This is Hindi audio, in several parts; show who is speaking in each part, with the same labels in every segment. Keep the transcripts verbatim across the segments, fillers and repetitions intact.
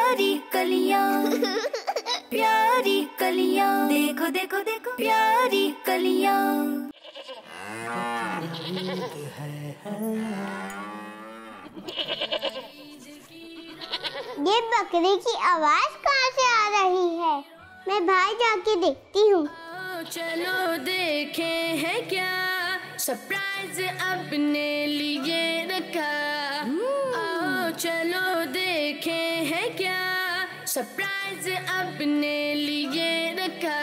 Speaker 1: प्यारी कलियां प्यारी कलियां, देखो देखो देखो प्यारी कलियां।
Speaker 2: ये बकरी की आवाज कहाँ से आ रही है? मैं बाहर जाके देखती हूँ।
Speaker 1: चलो देखे है क्या सरप्राइज अपने लिए रखा। आओ चलो देखे है क्या सरप्राइज अपने लिए रखा।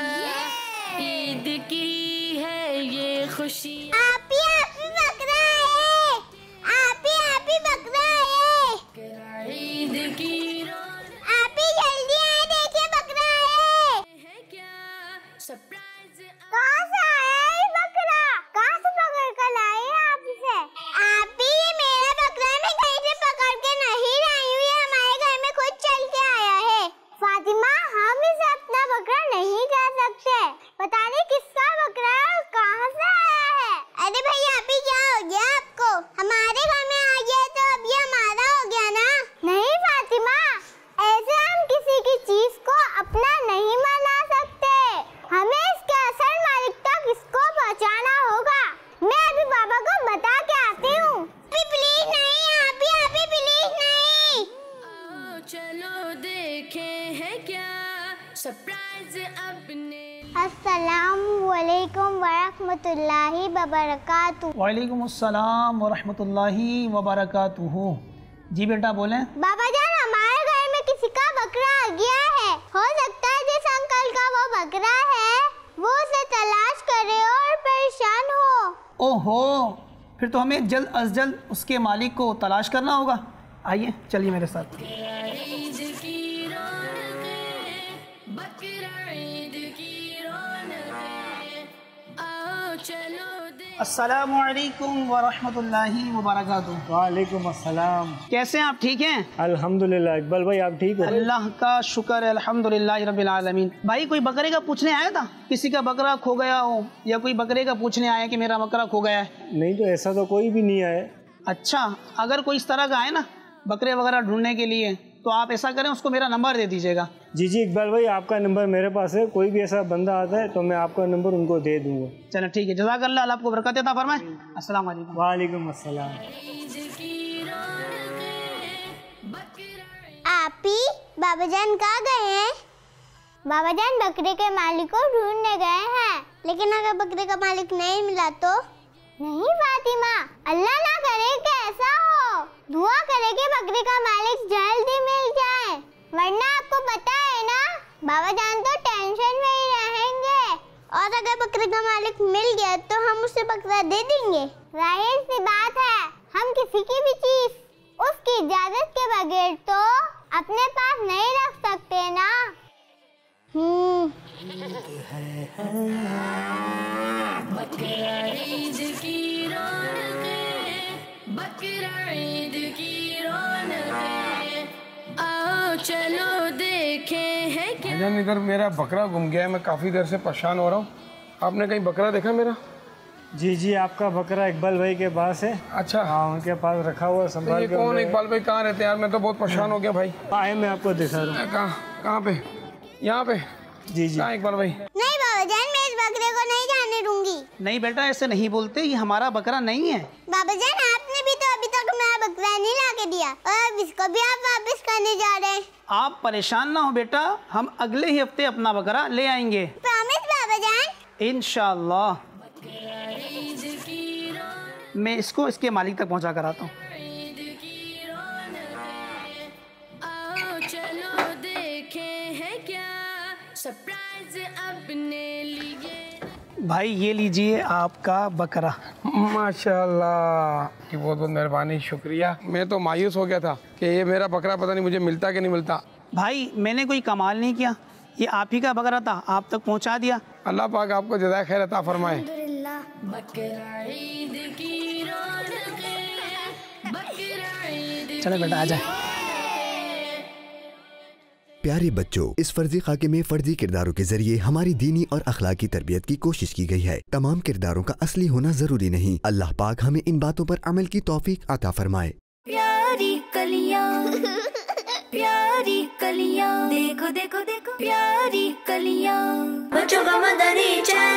Speaker 1: ईद की है ये खुशी।
Speaker 2: आप ही आप ही बकरा है, आप ही आप ही बकरा है।
Speaker 1: ईद की
Speaker 2: आप ही जल्दी आए, देखिए बकरा है
Speaker 1: क्या सरप्राइज।
Speaker 2: कहाँ से आया है बकरा? कहाँ से पकड़ कर लाए आप इसे? आप ही ये मेरा बकरा है, मैं कहीं से पकड़ के नहीं लाई हूँ, ये हमारे घर में खुद चल के आया है। फातिमा, हम इसे अपना बकरा नहीं कह सकते, पता नहीं किसका बकरा है और कहाँ से आया है। अरे भैया अभी क्या हो गया आपको? हमारे घर में आ गया तो अब ये हमारा हो गया ना? नहीं फातिमा, ऐसे हम किसी की चीज को अपना नहीं बना सकते, हमें इसके असल मालिक तक इसको पहुंचाना होगा। मैं अभी बाबा को बता के आती हूँ। प्लीज नहीं, आप ही आप ही प्लीज नहीं।
Speaker 1: आओ चलो देखे है क्या सरप्राइज अपने।
Speaker 2: अस्सलामु अलैकुम वरहमतुल्लाहि वबरकातुहू।
Speaker 3: वालेकुम अस्सलाम वरहमतुल्लाहि वबरकातुहू। जी बेटा बोलें।
Speaker 2: बाबा जान, हमारे घर में किसी का बकरा आ गया है। हो सकता है जिस अंकल का वो बकरा है वो उसे तलाश करे और परेशान हो।
Speaker 3: ओहो, फिर तो हमें जल्द अज जल्द उसके मालिक को तलाश करना होगा। आइए चलिए मेरे साथ।
Speaker 1: ईद की रौनकें, बकरा ईद की रौनकें, आओ चलो दे।
Speaker 3: अस्सलामु अलैकुम वरहमतुल्लाहि वबरकातुहू।
Speaker 4: वालेकुम अस्सलाम।
Speaker 3: कैसे हैं आप? ठीक हैं?
Speaker 4: अल्हम्दुलिल्लाह। इकबाल भाई आप ठीक हो?
Speaker 3: अल्लाह का शुक्र है, अल्हम्दुलिल्लाह रब्बिल आलमीन। भाई कोई बकरे का पूछने आया था? किसी का बकरा खो गया हो या कोई बकरे का पूछने आया कि मेरा बकरा खो गया है?
Speaker 4: नहीं तो ऐसा तो कोई भी नहीं आया।
Speaker 3: अच्छा, अगर कोई इस तरह का आए ना बकरे वगैरह ढूंढने के लिए, तो आप ऐसा करें उसको मेरा नंबर दे दीजिएगा।
Speaker 4: जी जी इकबाल भाई, आपका नंबर मेरे पास है, कोई भी ऐसा बंदा आता है तो मैं आपका नंबर उनको दे दूंगा।
Speaker 3: चलो ठीक है, जज़ाकल्लाह, अल्लाह आपको बरकत अता फरमाए। अस्सलाम वालेकुम।
Speaker 4: वालेकुम अस्सलाम।
Speaker 2: आप ही बाबा जान कहाँ गए हैं? बाबा जान बकरे के मालिक को ढूंढने गए हैं, लेकिन अगर बकरे का मालिक नहीं मिला तो? नहीं फातिमा, अल्लाह ना करे कि ऐसा हो। दुआ करे कि बकरे का मालिक जल्दी मिल जाए, वरना आपको पता है ना बाबा जान तो टेंशन में ही रहेंगे। और अगर बकरे का मालिक मिल गया तो हम उसे बकरा दे देंगे। जाहिर सी बात है, हम किसी की भी चीज उसकी इजाजत के बगैर तो अपने पास नहीं रख सकते ना। हम्म
Speaker 1: बकरा ईद की रौनकें, बकरा ईद की रौनकें, आओ चलो देखे है क्या।
Speaker 5: भाईजान इधर मेरा बकरा गुम गया है, मैं काफ़ी देर से परेशान हो रहा हूँ। आपने कहीं बकरा देखा मेरा?
Speaker 4: जी जी आपका बकरा इकबाल भाई के पास है।
Speaker 5: अच्छा,
Speaker 4: हाँ उनके पास रखा हुआ संभाल
Speaker 5: ये
Speaker 4: के।
Speaker 5: कौन इकबाल भाई कहाँ रहते हैं यार? मैं तो बहुत परेशान हो गया भाई।
Speaker 4: आए मैं आपको दिखा रहा हूँ।
Speaker 5: कहाँ कहाँ पे? यहाँ पे?
Speaker 4: जी जी।
Speaker 5: कहाँ इकबाल भाई?
Speaker 2: नहीं बाबा जान, मैं इस बकरे को नहीं जाने दूंगी।
Speaker 3: नहीं बेटा, ऐसे नहीं बोलते, ये हमारा बकरा नहीं है।
Speaker 2: बाबा जान, आपने भी तो अभी तक मेरा बकरा नहीं लाके दिया और अब इसको भी आप वापस करने जा रहे हैं।
Speaker 3: आप परेशान ना हो बेटा, हम अगले ही हफ्ते अपना बकरा ले आएंगे।
Speaker 2: प्रॉमिस बाबा जान?
Speaker 3: इंशाअल्लाह। मैं इसको इसके मालिक तक पहुंचा कर आता हूँ।
Speaker 1: आओ चलो देखे है क्या सरप्राइज अपने लिए।
Speaker 3: भाई ये लीजिए आपका बकरा।
Speaker 5: माशाल्लाह की बहुत बहुत मेहरबानी, शुक्रिया। मैं तो मायूस हो गया था कि ये मेरा बकरा पता नहीं मुझे मिलता कि नहीं मिलता।
Speaker 3: भाई मैंने कोई कमाल नहीं किया, ये आप ही का बकरा था, आप तक पहुंचा दिया।
Speaker 5: अल्लाह पाक आपको जज़ाए खैर अता फरमाए।
Speaker 1: बकरा ईद की रौनकें, बकरा ईद।
Speaker 3: चलो बेटा आ जाए।
Speaker 6: प्यारे बच्चों, इस फर्जी खाके में फर्जी किरदारों के जरिए हमारी दीनी और अखलाकी तरबियत की कोशिश की गई है। तमाम किरदारों का असली होना जरूरी नहीं। अल्लाह पाक हमें इन बातों पर अमल की तौफीक अता फरमाए।
Speaker 1: प्यारी कलियां प्यारी कलियां, देखो देखो देखो प्यारी कलियां। बच्चों का मदनी चैनल।